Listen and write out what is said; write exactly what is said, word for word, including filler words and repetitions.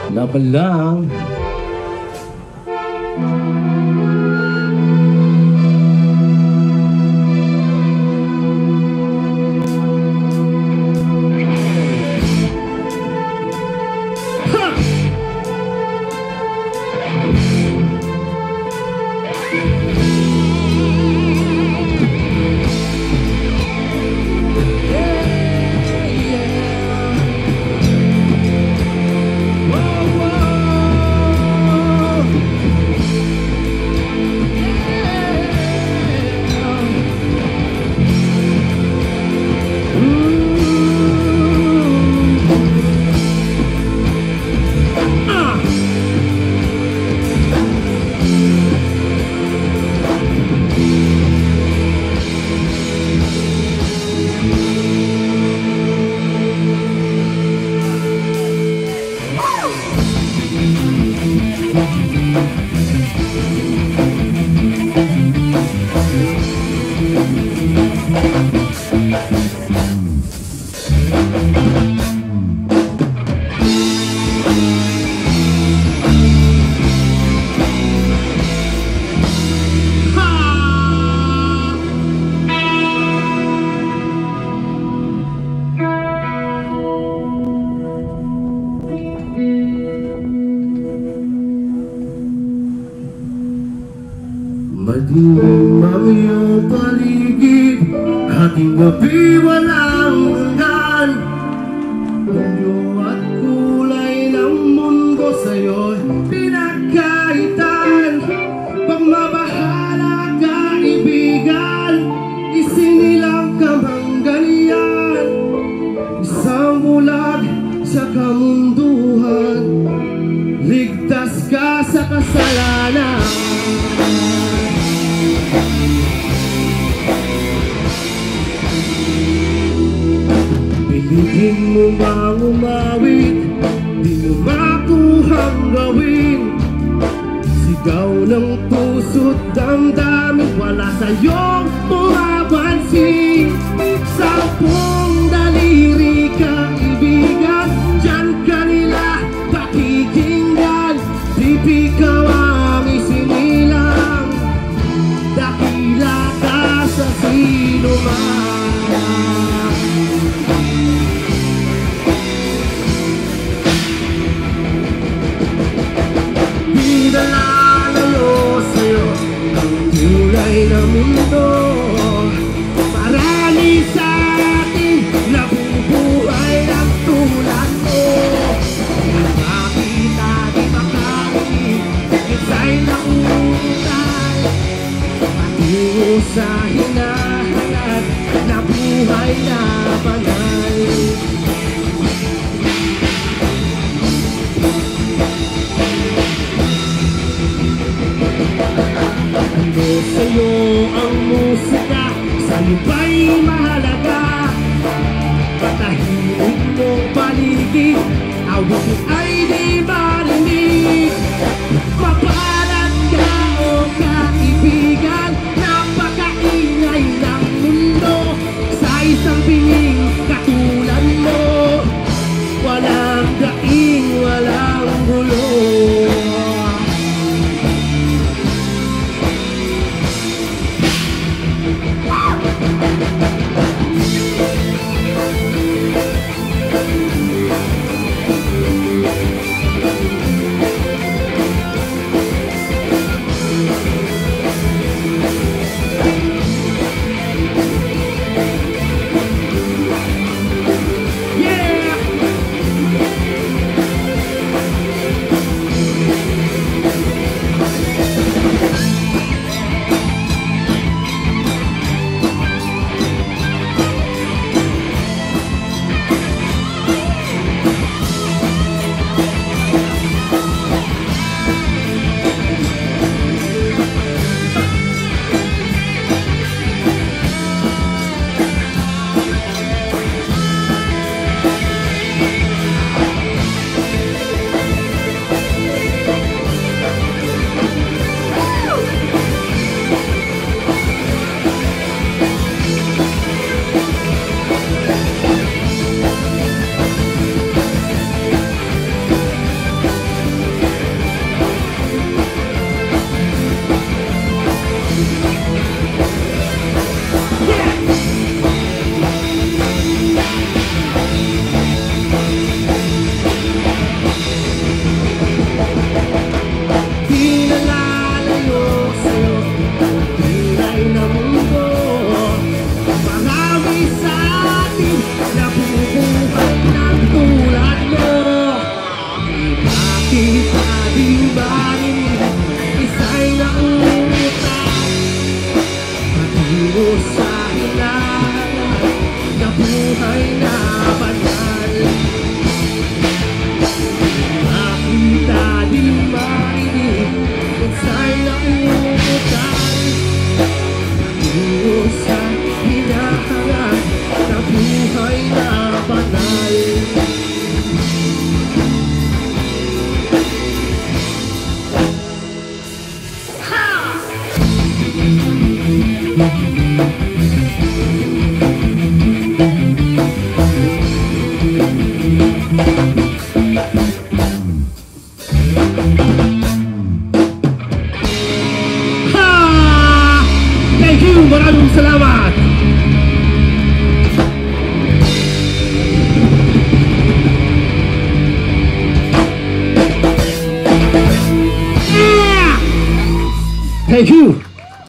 Laban lang. Madilim ang iyong paligid, ating gabi walang hanggan. Mundo at kulay ng mundo sa'yo'y pinagkaitan. Pagmabahala kaibigan, isinilang kamanggalian. Isang bulag sa kamunduhan, ligtas ka sa kasalanan. Pilitin mo bang umawit, di mo makuhang gawin. Sigaw ng puso't damdamin, wala sa'yong pumapansin. Sampung daliri kaibigan, dyan kanila pakikinggan. Pipikaw ang isinilang, dakila ka sa sinuman. Pinalalayo sa'yo ang kulay ng mundo. Marami sa atin nabubuhay ng tulad mo. Nakakita di makawin, ika'y nakutan. Patungo sa hinahanap na buhay na banal. Ano sa'yo ang musika, sa'yo ba'y mahalaga? Patahimik mong paligid, awitin ay di marinig. Mapalat ka o kaibigan, napakaingay ng mundo. Sa isang pinging katulad mo, walang daing, walang gulo. Ha! Thank you, maraming salamat. Ah! Thank you.